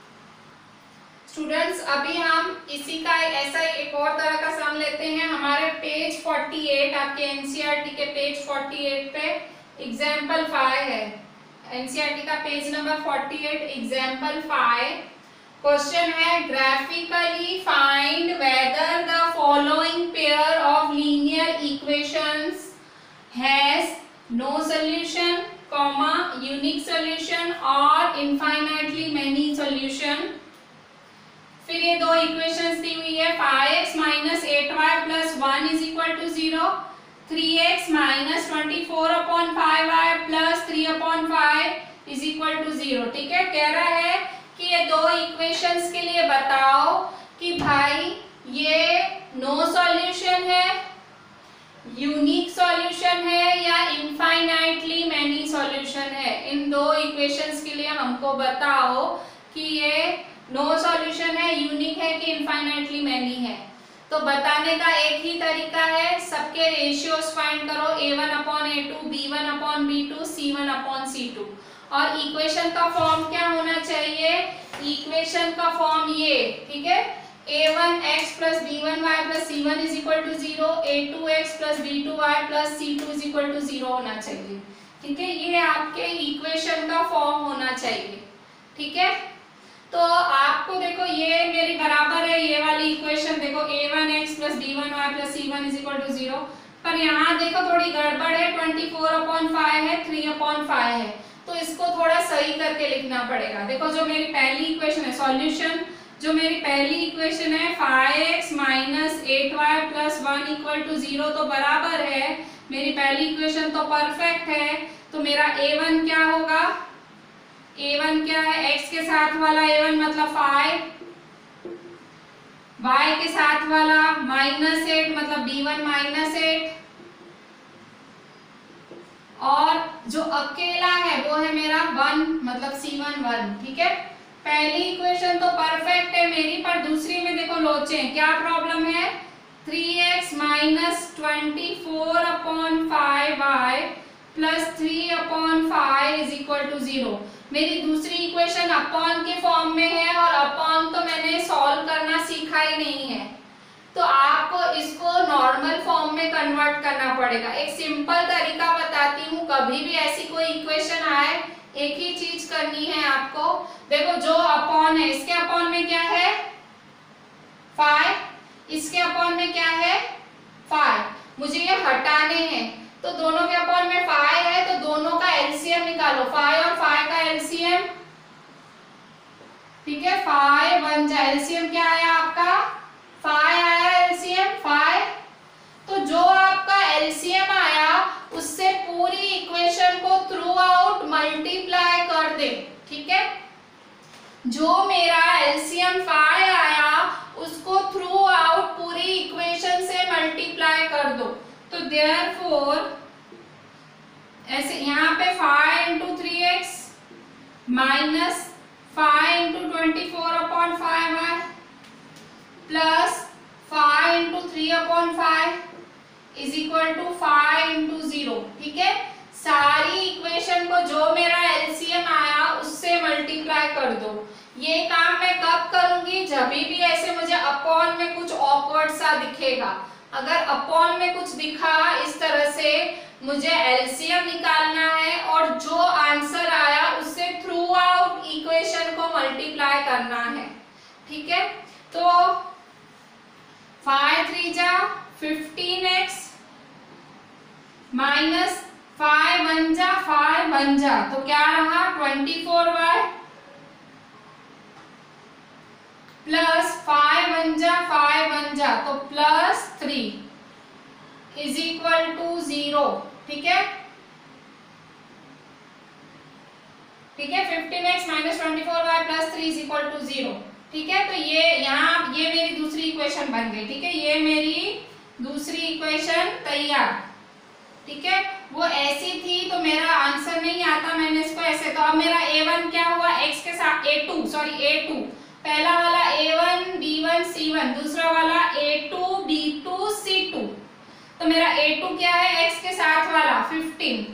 स्टूडेंट्स अभी हम इसी का ऐसा एक और तरह का सम लेते हैं, हमारे पेज अड़तालीस आपके एनसीईआरटी के पेज अड़तालीस पे एग्जाम्पल फाइव है, एनसीईआरटी का पेज नंबर अड़तालीस एग्जाम्पल फाइव। क्वेश्चन है graphically find whether the following pair of linear equations has no solution, comma unique solution और इनफाइनाइटली मेनी सॉल्यूशन। फिर ये दो इक्वेशंस दी हुई है, five x minus eight y plus one is equal to zero, three x minus twenty four upon five y plus three upon five is equal to zero, ठीक है। कह रहा है कि ये दो इक्वेशंस के लिए बताओ कि भाई ये नो सॉल्यूशन है, यूनिक सॉल्यूशन है या इनफाइनाइटली मेनी सॉल्यूशन है। इन दो इक्वेशंस के लिए हमको बताओ कि ये नो सॉल्यूशन है, यूनिक है कि इनफाइनाइटली मेनी है। तो बताने का एक ही तरीका है, सबके रेशियोज फाइंड करो, a one upon A two, B one upon B two, C one upon C two. और इक्वेशन का फॉर्म क्या होना चाहिए, इक्वेशन का फॉर्म ये, ठीक है, ए one x plus B one Y plus C one is equal to zero, A two x plus B two Y plus C two is equal to zero होना चाहिए, ठीक है। ये आपके इक्वेशन का फॉर्म होना चाहिए, ठीक है। तो आपको देखो ये मेरी बराबर है ये वाली इक्वेशन, देखो ए one x plus B one Y plus C one is equal to zero, पर यहाँ देखो थोड़ी गड़बड़ है, ट्वेंटी फोर अपॉन फाइव है, थ्री अपॉन फाइव है, तो इसको थोड़ा सही करके लिखना पड़ेगा। देखो जो मेरी पहली इक्वेशन है, सॉल्यूशन जो मेरी पहली इक्वेशन है five x minus eight y plus one equal to zero तो बराबर है, मेरी पहली इक्वेशन तो परफेक्ट है। तो मेरा ए वन क्या होगा, ए वन क्या है, x के साथ वाला ए वन मतलब फाइव, y के साथ वाला माइनस एट मतलब बी वन माइनस एट, और जो अकेला है वो है मेरा वन मतलब सी वन वन। ठीक है, पहली इक्वेशन तो परफेक्ट है मेरी, पर दूसरी में देखो लोचे क्या प्रॉब्लम है, three x minus twenty four upon five y plus three upon five is equal to zero. मेरी दूसरी इक्वेशन अपॉन के फॉर्म में है और अपॉन तो मैंने सॉल्व करना सीखा ही नहीं है, तो आपको इसको नॉर्मल फॉर्म में कन्वर्ट करना पड़ेगा। एक सिंपल तरीका बताती हूँ, कभी भी ऐसी कोई इक्वेशन आए एक ही चीज करनी है आपको। देखो जो अपॉन है, इसके अपॉन में क्या है फाइव, इसके अपॉन में क्या है फाइव, मुझे ये हटाने हैं, तो दोनों के अपॉन में फाइव है तो दोनों का एलसीएम निकालो, फाइव और फाइव का एलसीएम। ठीक है, फाइव वन जा एलसीएम क्या आया आपका फाइव आया एलसीएम फाइव। तो जो आपका एलसीएम आया उससे पूरी इक्वेशन को थ्रू आउट मल्टीप्लाई कर दे। ठीक है, जो मेरा एलसीएम फाइव आया उसको थ्रू आउट पूरी इक्वेशन से मल्टीप्लाई कर दो। तो देयरफॉर ऐसे यहाँ पे five into three x minus five into twenty four upon five y plus five into three upon five is equal to five into zero. ठीक है, सारी इक्वेशन को जो मेरा एलसीएम आया उससे मल्टीप्लाई कर दो। ये काम मैं कब करूंगी, जब भी ऐसे मुझे अपॉन में कुछ ऑकवर्ड सा दिखेगा। अगर अपॉन में कुछ दिखा इस तरह से, मुझे एलसीएम निकालना है और जो आंसर आया उससे थ्रू आउट इक्वेशन को मल्टीप्लाई करना है। ठीक है, तो फाइव थ्री जा fifteen x minus five one जा फाइव वन जा तो क्या रहा twenty four y plus five one जा फाइव वन जा तो plus three is equal to zero. ठीक है, ठीक है, fifteen x minus twenty four y plus three is equal to zero. ठीक है, तो ये यहाँ ये मेरी दूसरी इक्वेशन बन गई। ठीक है, ये मेरी दूसरी इक्वेशन तैयार। ठीक है, वो ऐसी थी तो मेरा आंसर नहीं आता, मैंने इसको ऐसे, तो अब मेरा ए वन क्या हुआ x के साथ a two sorry a two, पहला वाला a one B one C one, दूसरा वाला a two B two C two. तो मेरा ए टू क्या है x के साथ वाला फिफ्टीन,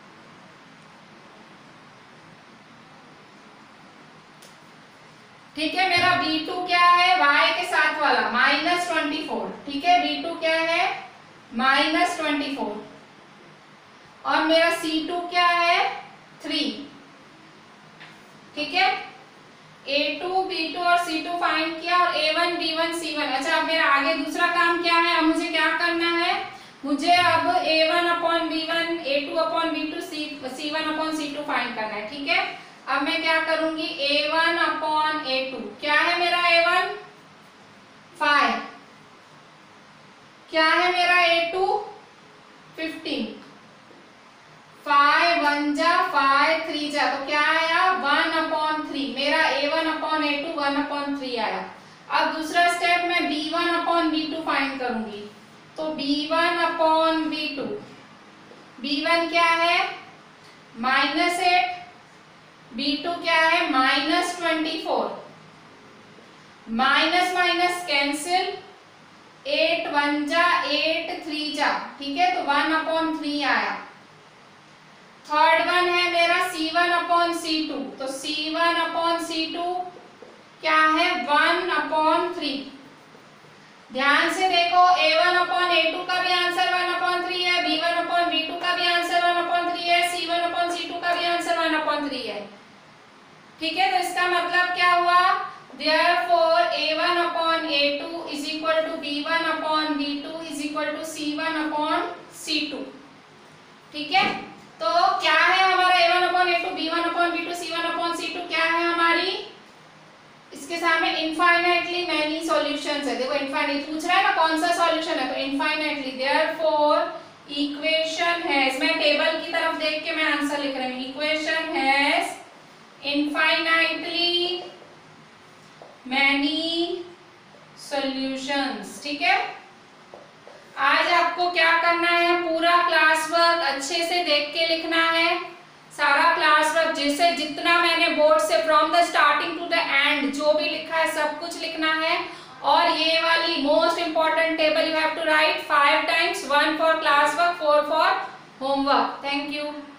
ठीक है, मेरा बी टू क्या है y के साथ वाला माइनस ट्वेंटी फोर। ठीक है, बी टू क्या है माइनस ट्वेंटी फोर, और मेरा सी टू क्या है थ्री। ठीक है, ए टू बी टू और सी टू फाइंड किया और a one B one C one. अच्छा, अब मेरा आगे दूसरा काम क्या है, अब मुझे क्या करना है, मुझे अब a one upon b one A two upon B two C one upon C two find करना है। ठीक है, अब मैं क्या करूंगी, a one upon A two क्या है मेरा ए वन फाइव, क्या है मेरा a two fifteen, five one जा फाइव थ्री जा तो क्या आया वन अपॉन थ्री, मेरा a one upon A two one upon three आया। अब दूसरा स्टेप में b one upon B two find करूंगी, तो b one upon B two, B one क्या है माइनस एट, बी टू क्या है minus twenty four, minus minus cancel, eight one जा एट थ्री जा। ठीक है, तो वन अपॉन थ्री आया। थर्ड वन है मेरा सी वन अपॉन सी टू, तो सी वन अपॉन सी टू क्या है वन अपॉन थ्री। ध्यान से देखो, ए वन अपॉन ए टू का भी आंसर वन अपॉन थ्री है, b one upon B two का भी आंसर वन अपॉन थ्री है, सी वन अपॉन सी टू का भी आंसर वन अपॉन थ्री है। ठीक है, तो इसका मतलब क्या हुआ, therefore a one upon A two is equal to B one upon B two is equal to C one upon C two. ठीक है, तो क्या है हमारा a one upon A two, B one upon B two, C one upon C two क्या है हमारी, इसके सामने इनफाइनाइटली मैनी सॉल्यूशंस है, देखो इनफाइनाइट पूछ रहा है ना कौन सा सॉल्यूशन है, तो इनफाइनाइटली, देयरफॉर इक्वेशन हैज, मैं टेबल की तरफ देख के मैं आंसर लिख रही हूँ, equation has infinitely many solutions. ठीक है, आज आपको क्या करना है, पूरा क्लास वर्क अच्छे से देख के लिखना है, सारा क्लास वर्क जैसे जितना मैंने बोर्ड से from the starting to the end जो भी लिखा है सब कुछ लिखना है। और ये वाली most important table you have to write five times, one for class work, four for homework. Thank you.